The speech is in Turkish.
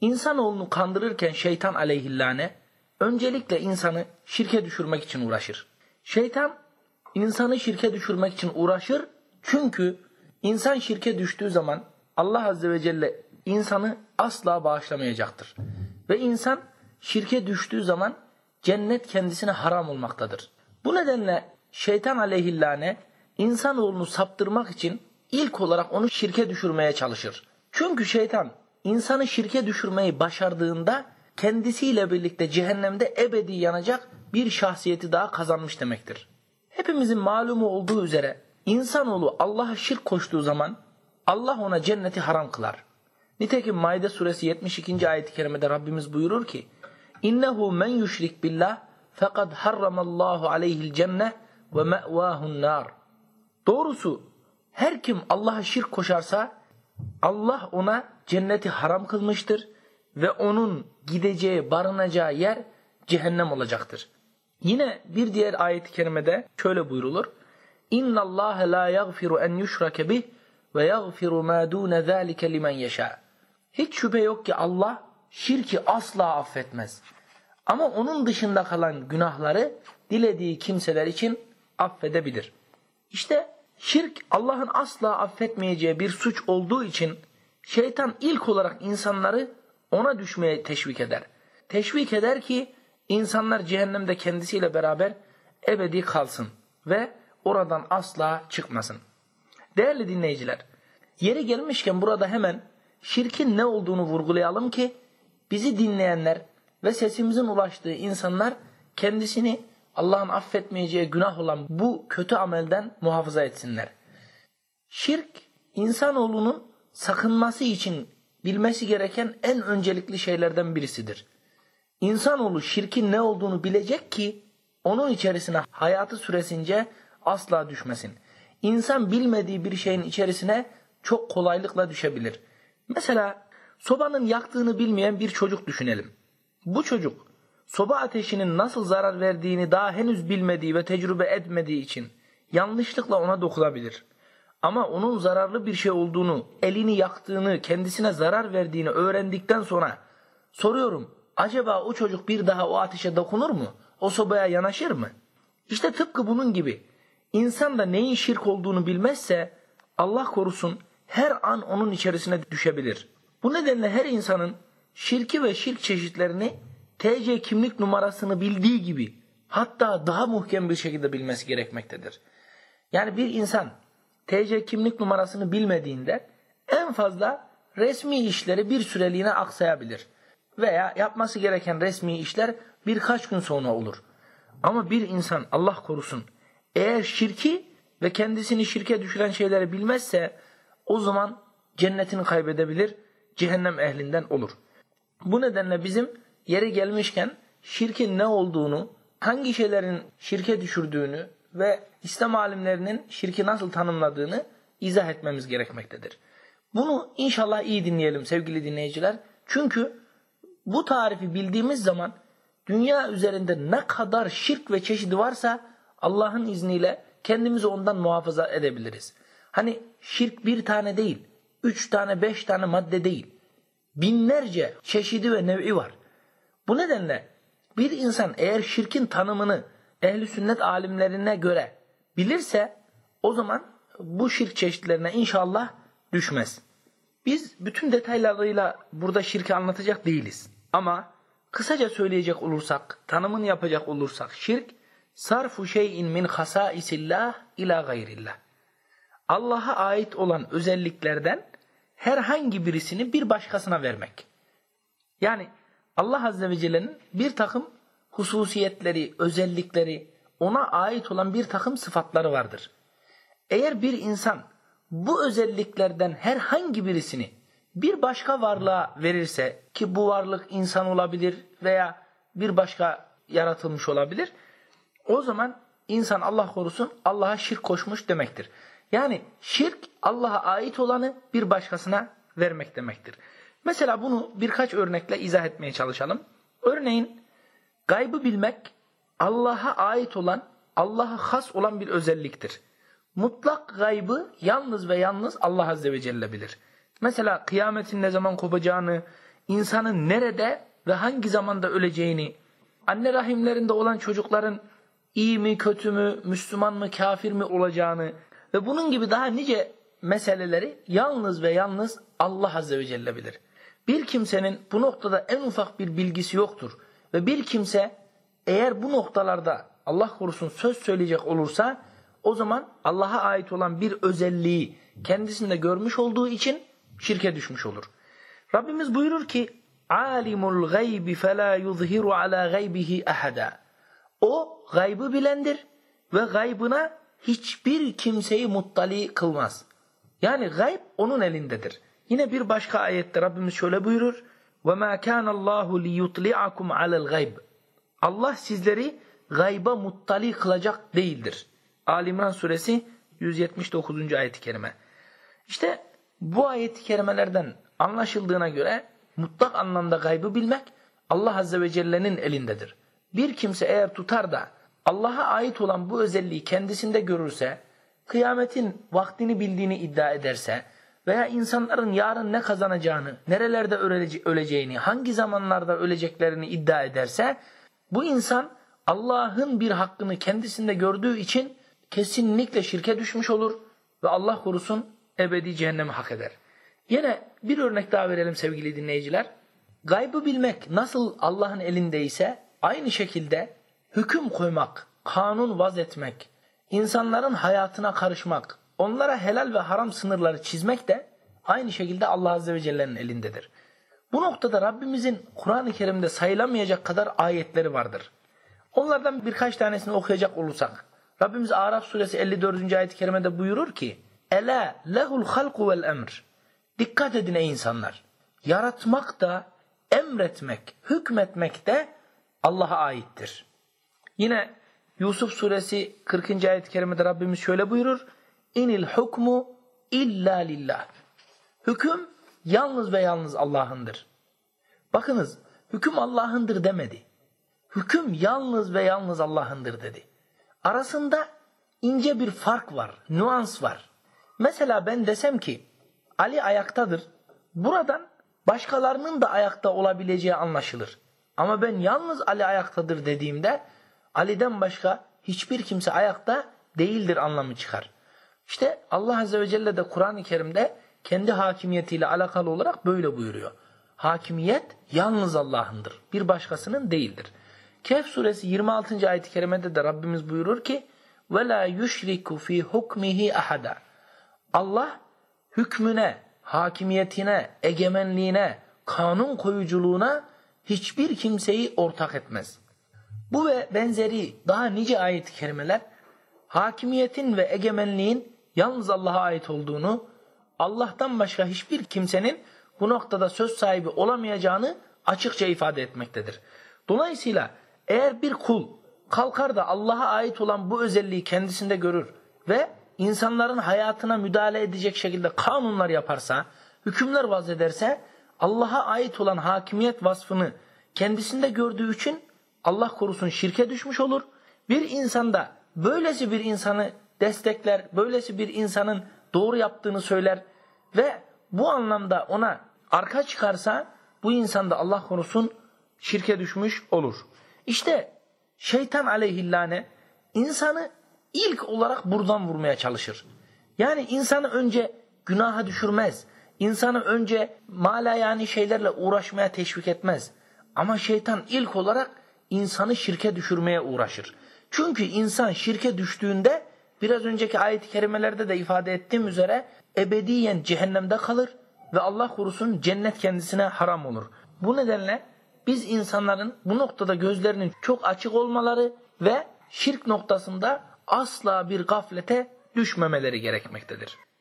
İnsanoğlunu kandırırken şeytan aleyhillâne öncelikle insanı şirke düşürmek için uğraşır. Şeytan insanı şirke düşürmek için uğraşır çünkü insan şirke düştüğü zaman Allah Azze ve Celle insanı asla bağışlamayacaktır. Ve insan şirke düştüğü zaman cennet kendisine haram olmaktadır. Bu nedenle şeytan aleyhillâne insanoğlunu saptırmak için ilk olarak onu şirke düşürmeye çalışır. Çünkü şeytan insanı şirke düşürmeyi başardığında kendisiyle birlikte cehennemde ebedi yanacak bir şahsiyeti daha kazanmış demektir. Hepimizin malumu olduğu üzere insanoğlu Allah'a şirk koştuğu zaman Allah ona cenneti haram kılar. Nitekim Maide suresi 72. ayet-i kerimede Rabbimiz buyurur ki İnnehu men yüşrik billah fekad harramallahu aleyhil cenne ve me'vahun nar. Doğrusu her kim Allah'a şirk koşarsa Allah ona cenneti haram kılmıştır ve onun gideceği, barınacağı yer cehennem olacaktır. Yine bir diğer ayet-i kerimede şöyle buyrulur. İnna Allah la yaghfiru en yushrake bih ve yaghfiru ma dun zalika limen yasha. Hiç şüphe yok ki Allah şirki asla affetmez. Ama onun dışında kalan günahları dilediği kimseler için affedebilir. İşte şirk Allah'ın asla affetmeyeceği bir suç olduğu için şeytan ilk olarak insanları ona düşmeye teşvik eder. Teşvik eder ki insanlar cehennemde kendisiyle beraber ebedi kalsın ve oradan asla çıkmasın. Değerli dinleyiciler, yeri gelmişken burada hemen şirkin ne olduğunu vurgulayalım ki bizi dinleyenler ve sesimizin ulaştığı insanlar kendisini Allah'ın affetmeyeceği günah olan bu kötü amelden muhafaza etsinler. Şirk, insanoğlunun sakınması için bilmesi gereken en öncelikli şeylerden birisidir. İnsanoğlu şirkin ne olduğunu bilecek ki onun içerisine hayatı süresince asla düşmesin. İnsan bilmediği bir şeyin içerisine çok kolaylıkla düşebilir. Mesela sobanın yaktığını bilmeyen bir çocuk düşünelim. Bu çocuk soba ateşinin nasıl zarar verdiğini daha henüz bilmediği ve tecrübe etmediği için yanlışlıkla ona dokunabilir. Ama onun zararlı bir şey olduğunu, elini yaktığını, kendisine zarar verdiğini öğrendikten sonra soruyorum, acaba o çocuk bir daha o ateşe dokunur mu? O sobaya yanaşır mı? İşte tıpkı bunun gibi. İnsan da neyin şirk olduğunu bilmezse Allah korusun her an onun içerisine düşebilir. Bu nedenle her insanın şirki ve şirk çeşitlerini TC kimlik numarasını bildiği gibi hatta daha muhkem bir şekilde bilmesi gerekmektedir. Yani bir insan TC kimlik numarasını bilmediğinde en fazla resmi işleri bir süreliğine aksayabilir. Veya yapması gereken resmi işler birkaç gün sonra olur. Ama bir insan Allah korusun eğer şirki ve kendisini şirke düşüren şeyleri bilmezse o zaman cennetini kaybedebilir, cehennem ehlinden olur. Bu nedenle bizim yeri gelmişken şirkin ne olduğunu, hangi şeylerin şirke düşürdüğünü ve İslam alimlerinin şirki nasıl tanımladığını izah etmemiz gerekmektedir. Bunu inşallah iyi dinleyelim sevgili dinleyiciler. Çünkü bu tarifi bildiğimiz zaman dünya üzerinde ne kadar şirk ve çeşidi varsa Allah'ın izniyle kendimizi ondan muhafaza edebiliriz. Hani şirk bir tane değil, 3 tane 5 tane madde değil. Binlerce çeşidi ve nev'i var. Bu nedenle bir insan eğer şirkin tanımını ehl-i sünnet alimlerine göre bilirse o zaman bu şirk çeşitlerine inşallah düşmez. Biz bütün detaylarıyla burada şirki anlatacak değiliz. Ama kısaca söyleyecek olursak, tanımını yapacak olursak şirk sarfu şey'in min hasaisillah ila gayrillah. Allah'a ait olan özelliklerden herhangi birisini bir başkasına vermek. Yani Allah Azze ve Celle'nin bir takım hususiyetleri, özellikleri, ona ait olan bir takım sıfatları vardır. Eğer bir insan bu özelliklerden herhangi birisini bir başka varlığa verirse, ki bu varlık insan olabilir veya bir başka yaratılmış olabilir, o zaman insan Allah korusun Allah'a şirk koşmuş demektir. Yani şirk Allah'a ait olanı bir başkasına vermek demektir. Mesela bunu birkaç örnekle izah etmeye çalışalım. Örneğin gaybı bilmek Allah'a ait olan, Allah'a has olan bir özelliktir. Mutlak gaybı yalnız ve yalnız Allah Azze ve Celle bilir. Mesela kıyametin ne zaman kopacağını, insanın nerede ve hangi zamanda öleceğini, anne rahimlerinde olan çocukların iyi mi, kötü mü, Müslüman mı, kafir mi olacağını ve bunun gibi daha nice meseleleri yalnız ve yalnız Allah Azze ve Celle bilir. Bir kimsenin bu noktada en ufak bir bilgisi yoktur. Ve bir kimse eğer bu noktalarda Allah korusun söz söyleyecek olursa o zaman Allah'a ait olan bir özelliği kendisinde görmüş olduğu için şirke düşmüş olur. Rabbimiz buyurur ki alimul gaybi fela yuzhiru ala gaybihi ahada. O gaybı bilendir ve gaybına hiçbir kimseyi muttali kılmaz. Yani gayb onun elindedir. Yine bir başka ayette Rabbimiz şöyle buyurur. وَمَا كَانَ اللّٰهُ لِيُطْلِعَكُمْ عَلَى الْغَيْبِ. Allah sizleri gayba muttali kılacak değildir. Ali İmran suresi 179. ayet-i kerime. İşte bu ayet-i kerimelerden anlaşıldığına göre mutlak anlamda gaybı bilmek Allah Azze ve Celle'nin elindedir. Bir kimse eğer tutar da Allah'a ait olan bu özelliği kendisinde görürse, kıyametin vaktini bildiğini iddia ederse veya insanların yarın ne kazanacağını, nerelerde öleceğini, hangi zamanlarda öleceklerini iddia ederse, bu insan Allah'ın bir hakkını kendisinde gördüğü için kesinlikle şirke düşmüş olur ve Allah korusun ebedi cehennemi hak eder. Yine bir örnek daha verelim sevgili dinleyiciler. Gaybı bilmek nasıl Allah'ın elindeyse aynı şekilde hüküm koymak, kanun vazetmek, insanların hayatına karışmak, onlara helal ve haram sınırları çizmek de aynı şekilde Allah Azze ve Celle'nin elindedir. Bu noktada Rabbimizin Kur'an-ı Kerim'de sayılamayacak kadar ayetleri vardır. Onlardan birkaç tanesini okuyacak olursak, Rabbimiz Araf suresi 54. ayet-i kerimede buyurur ki Ela lehul halku vel emr. Dikkat edin ey insanlar. Yaratmak da, emretmek, hükmetmek de Allah'a aittir. Yine Yusuf suresi 40. ayet-i kerimede Rabbimiz şöyle buyurur. İnil hukmu illa lillah. Hüküm yalnız ve yalnız Allah'ındır. Bakınız, hüküm Allah'ındır demedi. Hüküm yalnız ve yalnız Allah'ındır dedi. Arasında ince bir fark var, nüans var. Mesela ben desem ki Ali ayaktadır. Buradan başkalarının da ayakta olabileceği anlaşılır. Ama ben yalnız Ali ayaktadır dediğimde Ali'den başka hiçbir kimse ayakta değildir anlamı çıkar. İşte Allah Azze ve Celle de Kur'an-ı Kerim'de kendi hakimiyetiyle alakalı olarak böyle buyuruyor. Hakimiyet yalnız Allah'ındır. Bir başkasının değildir. Kehf suresi 26. ayet-i kerimede de Rabbimiz buyurur ki وَلَا يُشْرِكُ ف۪ي حُكْمِهِ أَحَدًا. Allah hükmüne, hakimiyetine, egemenliğine, kanun koyuculuğuna hiçbir kimseyi ortak etmez. Bu ve benzeri daha nice ayet-i kerimeler hakimiyetin ve egemenliğin yalnız Allah'a ait olduğunu, Allah'tan başka hiçbir kimsenin bu noktada söz sahibi olamayacağını açıkça ifade etmektedir. Dolayısıyla eğer bir kul kalkar da Allah'a ait olan bu özelliği kendisinde görür ve insanların hayatına müdahale edecek şekilde kanunlar yaparsa, hükümler vazederse, Allah'a ait olan hakimiyet vasfını kendisinde gördüğü için Allah korusun şirke düşmüş olur. Bir insanda böylesi bir insanı destekler, böylesi bir insanın doğru yaptığını söyler ve bu anlamda ona arka çıkarsa bu insan da Allah korusun şirke düşmüş olur. İşte şeytan aleyhillâne insanı ilk olarak buradan vurmaya çalışır. Yani insanı önce günaha düşürmez. İnsanı önce malayani şeylerle uğraşmaya teşvik etmez. Ama şeytan ilk olarak insanı şirke düşürmeye uğraşır. Çünkü insan şirke düştüğünde biraz önceki ayet-i kerimelerde de ifade ettiğim üzere ebediyen cehennemde kalır ve Allah korusun cennet kendisine haram olur. Bu nedenle biz insanların bu noktada gözlerinin çok açık olmaları ve şirk noktasında asla bir gaflete düşmemeleri gerekmektedir.